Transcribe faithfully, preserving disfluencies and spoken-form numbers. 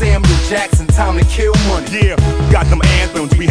Samuel Jackson, time to kill money. Yeah, got them anthems, we